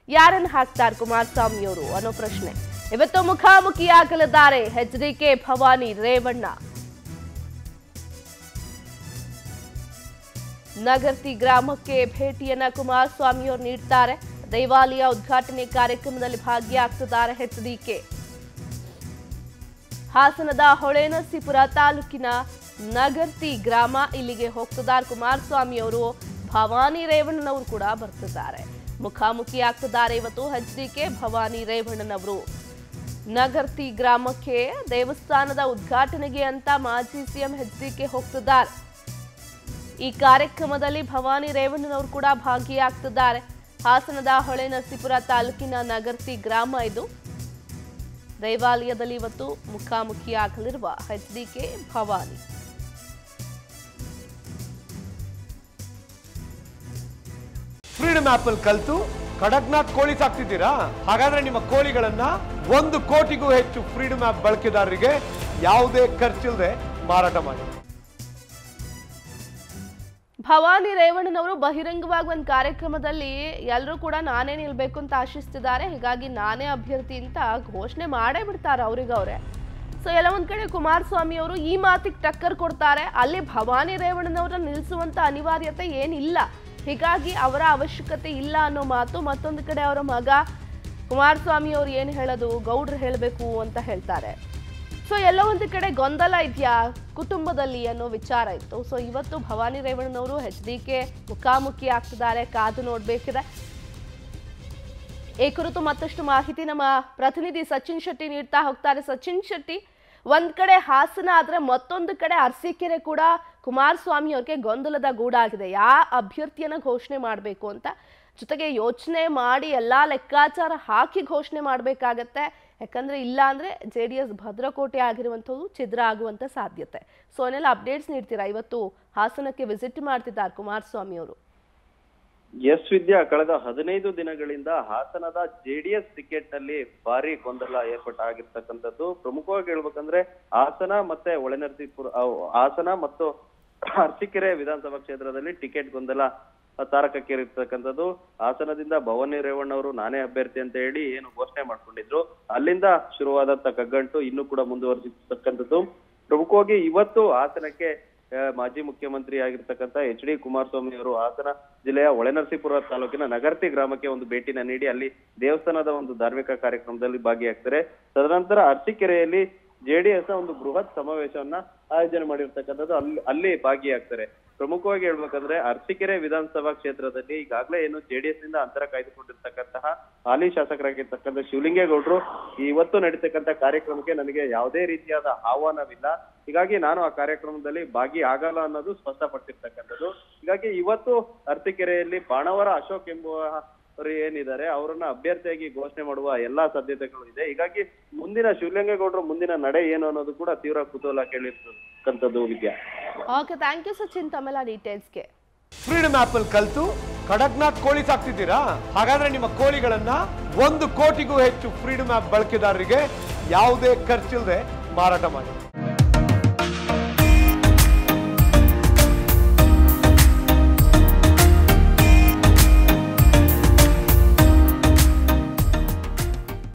ಯಾರನ್ನು ಹಾಕ್ತಾರೆ ಕುಮಾರಸ್ವಾಮಿ ಅವರು ಅನ್ನೋ ಪ್ರಶ್ನೆ. ಇವತ್ತು ಮುಖಾಮುಖಿಯಾಗಲಿದ್ದಾರೆ ಎಚ್ಡಿಕೆ ಭವಾನಿ ರೇವಣ್ಣ. ನಗರ್ತಿ ಗ್ರಾಮಕ್ಕೆ ಭೇಟಿಯನ್ನ ಕುಮಾರಸ್ವಾಮಿ ಅವರು ನೀಡ್ತಾರೆ. ದೇವಾಲಯ ಉದ್ಘಾಟನೆ ಕಾರ್ಯಕ್ರಮದಲ್ಲಿ ಭಾಗಿಯಾಗ್ತಿದ್ದಾರೆ ಎಚ್ಡಿಕೆ. ಹಾಸನದ ಹೊಳೆನರಸೀಪುರ ತಾಲೂಕಿನ ನಗರ್ತಿ ಗ್ರಾಮ ಇಲ್ಲಿಗೆ ಹೋಗ್ತಿದ್ದಾರೆ ಕುಮಾರಸ್ವಾಮಿ ಅವರು. ಭವಾನಿ ರೇವಣ್ಣನವರು ಕೂಡ ಬರ್ತಿದ್ದಾರೆ. ಮುಖಾಮುಖಿ ಆಗ್ತಿದ್ದಾರೆ ಇವತ್ತು ಎಚ್ಡಿಕೆ ಭವಾನಿ ರೇವಣ್ಣನವರು. ನಗರ್ತಿ ಗ್ರಾಮಕ್ಕೆ ದೇವಸ್ಥಾನದ ಉದ್ಘಾಟನೆಗೆ ಅಂತ ಮಾಜಿ ಸಿಎಂ ಎಚ್ಡಿಕೆ ಹೋಗ್ತಿದ್ದಾರೆ. ಈ ಕಾರ್ಯಕ್ರಮದಲ್ಲಿ ಭವಾನಿ ರೇವಣ್ಣನವರು ಕೂಡ ಭಾಗಿಯಾಗ್ತಿದ್ದಾರೆ. ಹಾಸನದ ಹೊಳೆನರಸೀಪುರ ತಾಲೂಕಿನ ನಗರ್ತಿ ಗ್ರಾಮ ಇದು. ದೇವಾಲಯದಲ್ಲಿ ಇವತ್ತು ಮುಖಾಮುಖಿಯಾಗಲಿರುವ ಎಚ್ಡಿಕೆ ಭವಾನಿ. ಫ್ರೀಡಮ್ ಆಪ್ ಅಲ್ಲಿ ಕಲಿತು ಕಡಕ್ನಾಥ್ ಕೋಳಿ ಸಾಕ್ತಿದ್ದೀರಾ? ಹಾಗಾದ್ರೆ ನಿಮ್ಮ ಕೋಳಿಗಳನ್ನ 1 ಕೋಟಿಗೂ ಹೆಚ್ಚು ಫ್ರೀಡಮ್ ಆಪ್ ಬಳಕೆದಾರರಿಗೆ ಯಾವುದೇ ಖರ್ಚಿಲ್ಲದೆ ಮಾರಾಟ ಮಾಡಿ. ಭವಾನಿ ರೇವಣ್ಣನವರು ಬಹಿರಂಗವಾಗಿ ಒಂದು ಕಾರ್ಯಕ್ರಮದಲ್ಲಿ ಎಲ್ಲರೂ ಕೂಡ ನಾನೇ ನಿಲ್ಬೇಕು ಅಂತ ಆಶಿಸ್ತಿದ್ದಾರೆ, ಹೀಗಾಗಿ ನಾನೇ ಅಭ್ಯರ್ಥಿ ಅಂತ ಘೋಷಣೆ ಮಾಡೇ ಬಿಡ್ತಾರೆ ಅವ್ರಿಗವ್ರೆ. ಸೊ ಎಲ್ಲ ಒಂದ್ ಕಡೆ ಕುಮಾರಸ್ವಾಮಿ ಅವರು ಈ ಮಾತಿಗೆ ಟಕ್ಕರ್ ಕೊಡ್ತಾರೆ. ಅಲ್ಲಿ ಭವಾನಿ ರೇವಣ್ಣನವ್ರನ್ನ ನಿಲ್ಲಿಸುವಂತ ಅನಿವಾರ್ಯತೆ ಏನಿಲ್ಲ, ಹೀಗಾಗಿ ಅವರ ಅವಶ್ಯಕತೆ ಇಲ್ಲ ಅನ್ನೋ ಮಾತು. ಮತ್ತೊಂದು ಕಡೆ ಅವರ ಮಗ ಕುಮಾರಸ್ವಾಮಿ ಅವರು ಏನು ಹೇಳೋದು, ಗೌಡ್ರು ಹೇಳಬೇಕು ಅಂತ ಹೇಳ್ತಾರೆ. ಸೊ ಎಲ್ಲ ಒಂದು ಕಡೆ ಗೊಂದಲ ಇದೆಯಾ ಕುಟುಂಬದಲ್ಲಿ ಅನ್ನೋ ವಿಚಾರ ಇತ್ತು. ಸೊ ಇವತ್ತು ಭವಾನಿ ರೇವಣ್ಣನವರು ಎಚ್ಡಿಕೆ ಮುಖಾಮುಖಿ ಆಗ್ತಿದ್ದಾರೆ, ಕಾದು ನೋಡ್ಬೇಕಿದೆ. ಈ ಕುರಿತು ಮತ್ತಷ್ಟು ಮಾಹಿತಿ ನಮ್ಮ ಪ್ರತಿನಿಧಿ ಸಚಿನ್ ಶೆಟ್ಟಿ ನೀಡ್ತಾ ಹೋಗ್ತಾರೆ. ಸಚಿನ್ ಶೆಟ್ಟಿ, ಒಂದ್ ಕಡೆ ಹಾಸನ ಆದ್ರೆ ಮತ್ತೊಂದು ಕಡೆ ಅರಸೀಕೆರೆ ಕೂಡ ಕುಮಾರಸ್ವಾಮಿ ಅವ್ರಿಗೆ ಗೊಂದಲದ ಗೂಡಾಗಿದೆ. ಯಾವ ಅಭ್ಯರ್ಥಿಯನ್ನ ಘೋಷಣೆ ಮಾಡಬೇಕು ಅಂತ, ಜೊತೆಗೆ ಯೋಚನೆ ಮಾಡಿ ಎಲ್ಲಾ ಲೆಕ್ಕಾಚಾರ ಹಾಕಿ ಘೋಷಣೆ ಮಾಡಬೇಕಾಗತ್ತೆ. ಯಾಕಂದ್ರೆ ಇಲ್ಲ ಅಂದ್ರೆ JDS ಭದ್ರಕೋಟೆ ಆಗಿರುವಂಥದ್ದು ಛಿದ್ರ ಆಗುವಂತ ಸಾಧ್ಯತೆ. ಸೊ ಏನೆಲ್ಲ ಅಪ್ಡೇಟ್ಸ್ ನೀಡ್ತೀರಾ? ಇವತ್ತು ಹಾಸನಕ್ಕೆ ವಿಸಿಟ್ ಮಾಡ್ತಿದ್ದಾರೆ ಕುಮಾರಸ್ವಾಮಿ ಅವರು. ಎಸ್ ವಿದ್ಯಾ, ಕಳೆದ 15 ದಿನಗಳಿಂದ ಹಾಸನದ JDS ಟಿಕೆಟ್ ನಲ್ಲಿ ಭಾರಿ ಗೊಂದಲ ಏರ್ಪಟ್ಟಾಗಿರ್ತಕ್ಕಂಥದ್ದು. ಪ್ರಮುಖವಾಗಿ ಹೇಳ್ಬೇಕಂದ್ರೆ ಹಾಸನ ಮತ್ತೆ ಹೊಳೆನರಸೀಪುರ, ಹಾಸನ ಮತ್ತು ಅರಸೀಕೆರೆ ವಿಧಾನಸಭಾ ಕ್ಷೇತ್ರದಲ್ಲಿ ಟಿಕೆಟ್ ಗೊಂದಲ ತಾರಕಕ್ಕೇರಿರ್ತಕ್ಕಂಥದ್ದು. ಹಾಸನದಿಂದ ಭವಾನಿ ರೇವಣ್ಣ ಅವರು ನಾನೇ ಅಭ್ಯರ್ಥಿ ಅಂತ ಹೇಳಿ ಏನು ಘೋಷಣೆ ಮಾಡ್ಕೊಂಡಿದ್ರು, ಅಲ್ಲಿಂದ ಶುರುವಾದಂತ ಕಗ್ಗಂಟು ಇನ್ನೂ ಕೂಡ ಮುಂದುವರಿಸಿರ್ತಕ್ಕಂಥದ್ದು. ಪ್ರಮುಖವಾಗಿ ಇವತ್ತು ಹಾಸನಕ್ಕೆ ಮಾಜಿ ಮುಖ್ಯಮಂತ್ರಿ ಆಗಿರ್ತಕ್ಕಂಥ HD ಕುಮಾರಸ್ವಾಮಿ ಅವರು ಹಾಸನ ಜಿಲ್ಲೆಯ ಹೊಳೆನರಸೀಪುರ ತಾಲೂಕಿನ ನಗರ್ತಿ ಗ್ರಾಮಕ್ಕೆ ಒಂದು ಭೇಟಿನ ನೀಡಿ ಅಲ್ಲಿ ದೇವಸ್ಥಾನದ ಒಂದು ಧಾರ್ಮಿಕ ಕಾರ್ಯಕ್ರಮದಲ್ಲಿ ಭಾಗಿಯಾಗ್ತಾರೆ. ತದನಂತರ ಅರಸೀಕೆರೆಯಲ್ಲಿ JDS ನ ಒಂದು ಬೃಹತ್ ಸಮಾವೇಶವನ್ನ ಆಯೋಜನೆ ಮಾಡಿರ್ತಕ್ಕಂಥದ್ದು, ಅಲ್ಲಿ ಭಾಗಿಯಾಗ್ತಾರೆ. ಪ್ರಮುಖವಾಗಿ ಹೇಳ್ಬೇಕಂದ್ರೆ ಅರಸೀಕೆರೆ ವಿಧಾನಸಭಾ ಕ್ಷೇತ್ರದಲ್ಲಿ ಈಗಾಗಲೇ ಏನು JDS ನಿಂದ ಅಂತರ ಕಾಯ್ದುಕೊಂಡಿರ್ತಕ್ಕಂತಹ ಹಾಲಿ ಶಾಸಕರಾಗಿರ್ತಕ್ಕಂಥ ಶಿವಲಿಂಗೇಗೌಡರು ಇವತ್ತು ನಡೀತಕ್ಕಂಥ ಕಾರ್ಯಕ್ರಮಕ್ಕೆ ನನಗೆ ಯಾವುದೇ ರೀತಿಯಾದ ಆಹ್ವಾನವಿಲ್ಲ, ಹೀಗಾಗಿ ನಾನು ಆ ಕಾರ್ಯಕ್ರಮದಲ್ಲಿ ಭಾಗಿ ಆಗಲ್ಲ ಅನ್ನೋದು ಸ್ಪಷ್ಟಪಟ್ಟಿರ್ತಕ್ಕಂಥದ್ದು. ಹೀಗಾಗಿ ಇವತ್ತು ಅರಸೀಕೆರೆಯಲ್ಲಿ ಬಾಣವರ ಅಶೋಕ್ ಎಂಬುವರು ಏನಿದ್ದಾರೆ ಅವರನ್ನ ಅಭ್ಯರ್ಥಿಯಾಗಿ ಘೋಷಣೆ ಮಾಡುವ ಎಲ್ಲಾ ಸಾಧ್ಯತೆಗಳು ಇದೆ. ಹೀಗಾಗಿ ಮುಂದಿನ ಶಿವಲಿಂಗೇಗೌಡರು ಮುಂದಿನ ನಡೆ ಏನು ಅನ್ನೋದು ಕೂಡ ತೀವ್ರ ಕುತೂಹಲ ಕೇಳಿರ್ತಕ್ಕಂಥದ್ದು Vidya. Okay, thank you Sachin ತಮ್ಮೆಲ್ಲ ಡೀಟೇಲ್ಸ್ಗೆ. ಫ್ರೀಡಮ್ ಆಪ್ ಅಲ್ಲಿ ಕಲಿತು ಕಡಕ್ನಾಥ್ ಕೋಳಿ ಸಾಕ್ತಿದ್ದೀರಾ? ಹಾಗಾದ್ರೆ ನಿಮ್ಮ ಕೋಳಿಗಳನ್ನ 1 ಕೋಟಿಗೂ ಹೆಚ್ಚು ಫ್ರೀಡಮ್ ಆಪ್ ಬಳಕೆದಾರರಿಗೆ ಯಾವುದೇ ಖರ್ಚಿಲ್ಲದೆ ಮಾರಾಟ ಮಾಡಿ.